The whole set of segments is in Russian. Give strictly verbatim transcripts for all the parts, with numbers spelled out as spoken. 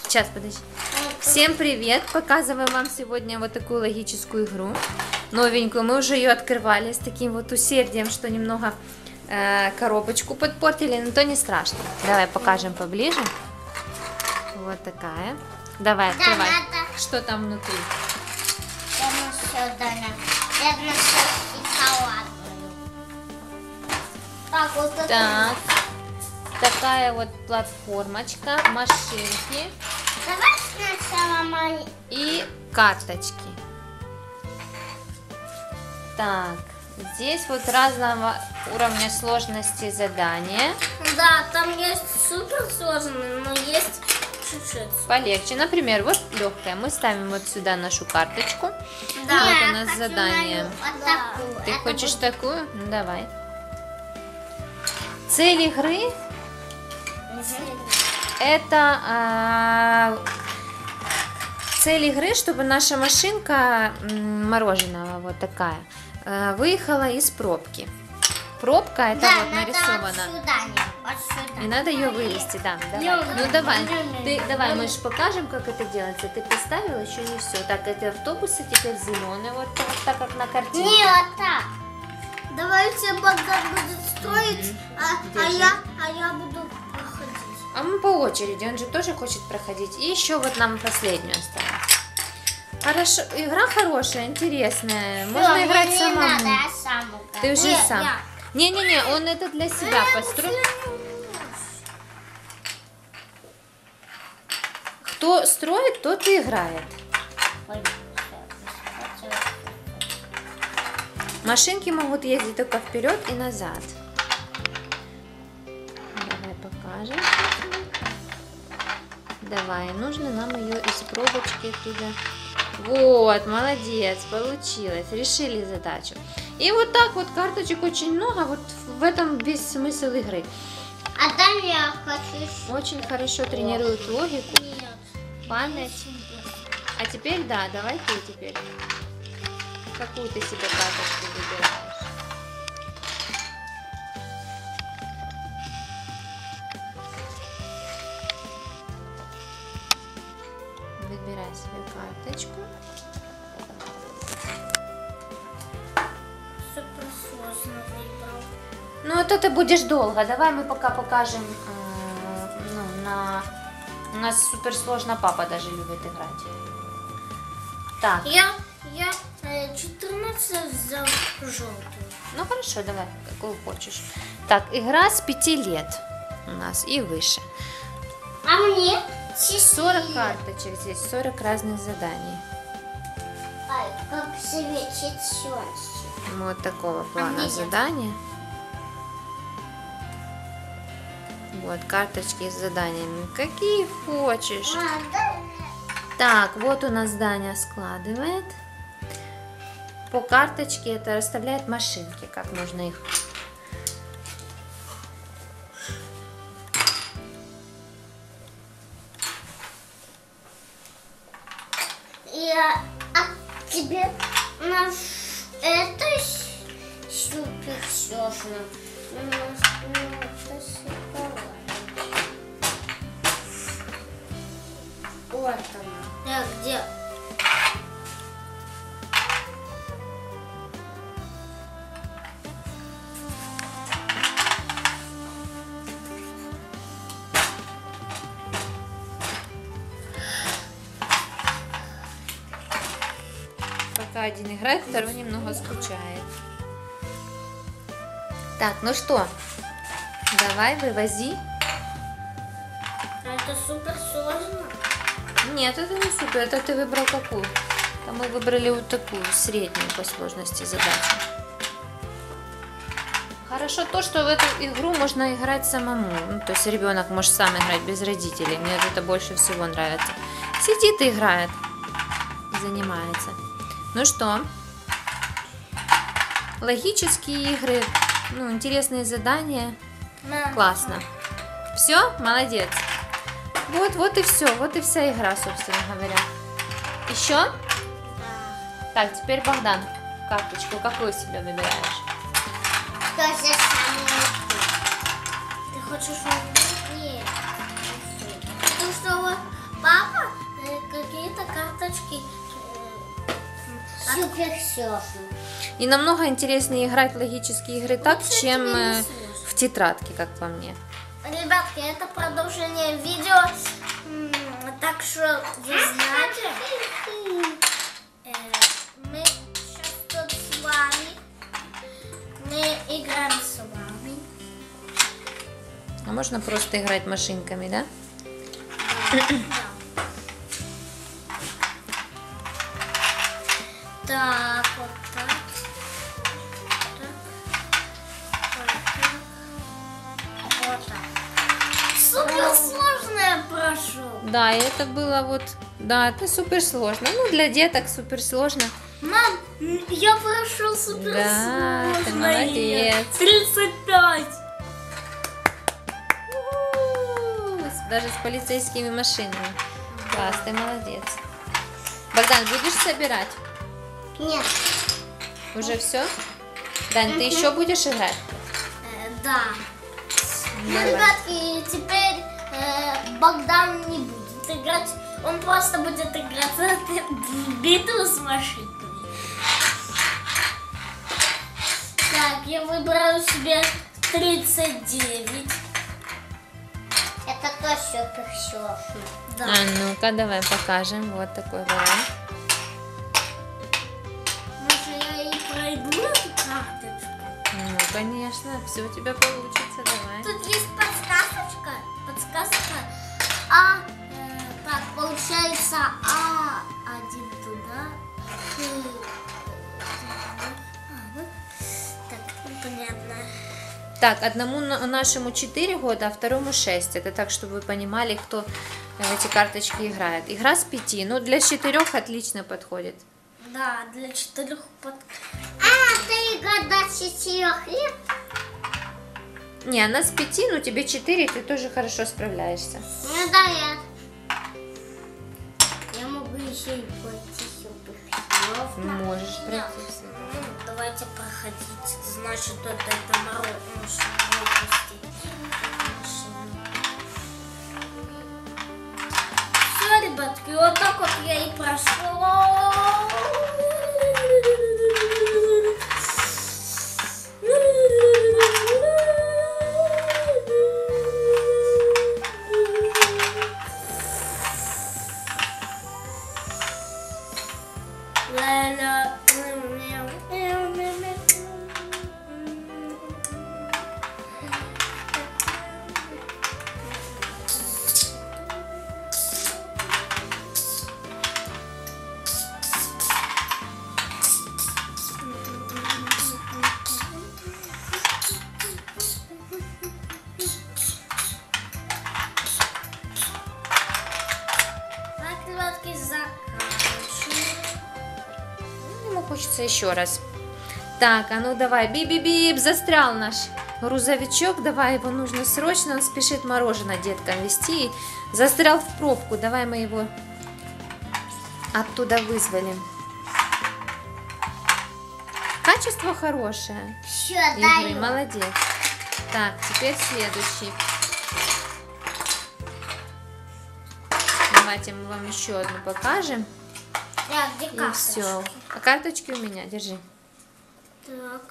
Сейчас, подожди. Всем привет! Показываю вам сегодня вот такую логическую игру. Новенькую. Мы уже ее открывали с таким вот усердием, что немного э, коробочку подпортили, но то не страшно. Давай покажем поближе. Вот такая. Давай, открывай. Да, надо... Что там внутри? Я нашла, Даня. Я нашла шоколадную. Так, вот это. Так. Такая вот платформочка, машинки. Давай сначала мои. И карточки. Так, здесь вот разного уровня сложности задания. Да, там есть супер сложные, но есть чуть-чуть полегче. Например, вот легкая. Мы ставим вот сюда нашу карточку. Да. Вот Я у нас задание. Вот такую. Ты Это хочешь вот... такую? Ну давай. Цель игры это а, цель игры, чтобы наша машинка мороженого вот такая а, выехала из пробки. Пробка это да, вот нарисована. Сюда, вот сюда. И надо ее вывести, да. Давай. Лёва, Ну давай. Лёва, Ты, Лёва. давай, мы же покажем, как это делается. Ты поставила, еще не все. Так, эти автобусы теперь зеленые, вот, вот так как на картинке. Не, вот так. Давайте Богдан будет строить, а, а, я, а я буду проходить. А мы по очереди, он же тоже хочет проходить. И еще вот нам последнюю осталось. Хорошо, игра хорошая, интересная. Можно Всё, играть мне самому. Не надо, я сам буду. Ты уже Нет, сам. я. Не-не-не, он это для себя построил. Кто строит, тот и играет. Ой, Машинки могут ездить только вперед и назад. Давай покажем. Давай, нужно нам ее из пробочки туда. Вот, молодец, получилось. Решили задачу. И вот так вот карточек очень много. Вот в этом весь смысл игры. А там я хочу... Очень хорошо тренирует логику, Нет. память. А теперь, да, давай ты теперь. Какую ты себе карточку выбираешь? Выбирай себе карточку. Супер сложно выбрал. Ну вот это будешь долго. Давай мы пока покажем. э, Ну, на... У нас супер сложно, папа даже любит играть. Так. Я, я э, четырнадцать взял желтую. Ну хорошо, давай, какую хочешь. Так, игра с пяти лет у нас и выше. А мне сорок карточек здесь, сорок разных заданий. Ай, как светит солнце. Вот такого плана мне нет. задания. Вот карточки с заданиями. Какие хочешь. А, да. Так, вот у нас Даня складывает. По карточке это расставляет машинки, как можно их. Я, а тебе наш это супер сложно. Вот она. Где? Пока один играет, второй немного скучает. Так, ну что, давай вывози. Это супер сложно. Нет, это не супер, это ты выбрал какую? А мы выбрали вот такую, среднюю по сложности задачу. Хорошо то, что в эту игру можно играть самому. Ну, то есть ребенок может сам играть без родителей. Мне это больше всего нравится. Сидит и играет, занимается. Ну что, логические игры, ну, интересные задания. Да. Классно. Все, молодец. Вот, вот и все. Вот и вся игра, собственно говоря. Еще? Да. Так, теперь Богдан. Карточку какую себе выбираешь? То же самое. Ты хочешь увидеть? Нет. Потому что вот папа Супер сложно. И намного интереснее играть в логические игры так, Лучше чем тебе не э, сложно. в тетрадке, как по мне. Ребятки, это продолжение видео, М, так что вы знаете, э, мы сейчас тут с вами, мы играем с вами. А можно просто играть машинками, да? Да. Так, вот так. Так. Вот так. Супер сложное прошу. Да, и это было вот, да, это супер сложно. Ну, для деток супер сложно. Мам, я прошел супер Да, сложное. ты молодец. тридцать пять. У-у-у, Даже с полицейскими машинами. Класс, ты молодец. Богдан, будешь собирать? Нет. Уже все? Дань, ты еще будешь играть? Э, да. Ну, Давай. ребятки, теперь э, Богдан не будет играть. Он просто будет играть в битву с машинками. Так, я выбираю себе тридцать девять. Это тоже супер сложно. Да. А ну-ка, давай покажем. Вот такой вариант. Может, я и пройду эту карточку? Ну, конечно, все у тебя получится, давай. Тут есть подсказочка. Подсказка. А, э, так, получается, А один туда. и, э, Так, непонятно. Так, одному на- нашему четыре года, а второму шесть. Это так, чтобы вы понимали, кто в эти карточки играет. Игра с пяти, ну для четырех отлично подходит. Да, для четырех под... А, ты года четырех лет? Не, она с пяти, но тебе четыре, ты тоже хорошо справляешься. Ну да, я... Я могу еще и пойти сюда. Можешь пройти все. Ну, давайте проходить. Значит, вот это мороженое выпустить. Все, ребятки, вот так вот я и прошла. Ла-ла. Так, ребятки, заканчиваем. Ему хочется еще раз. Так, а ну давай, бип-бип-бип, застрял наш грузовичок. Давай, его нужно срочно, он спешит мороженое деткам везти. И застрял в пробку, давай мы его оттуда вызволим. Качество хорошее. Все, Игры, даю. молодец. Так, теперь следующий. Давайте мы вам еще одну покажем. Так, где И карточки? все. А карточки у меня, держи. Так.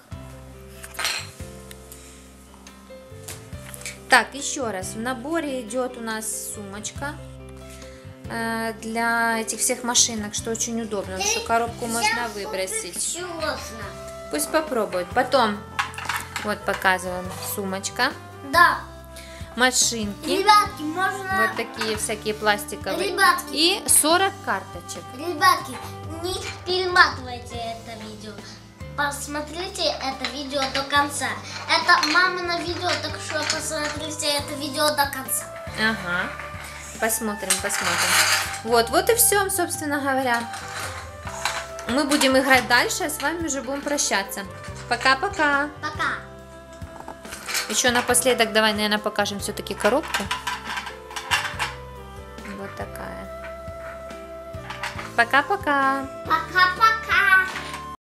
Так, еще раз. В наборе идет у нас сумочка э, для этих всех машинок, что очень удобно, потому что коробку можно выбросить. Сложно. Пусть попробуют. Потом, вот показываем, сумочка, Да. машинки, Ребятки, можно... вот такие всякие пластиковые. Ребятки. И сорок карточек. Ребятки, не перематывайте это видео. Посмотрите это видео до конца. Это мамино видео, так что посмотрите это видео до конца. Ага. Посмотрим, посмотрим. Вот, вот и все, собственно говоря. Мы будем играть дальше, а с вами уже будем прощаться. Пока-пока. Пока. Еще напоследок давай, наверное, покажем все-таки коробку. Вот такая. Пока-пока. Пока-пока.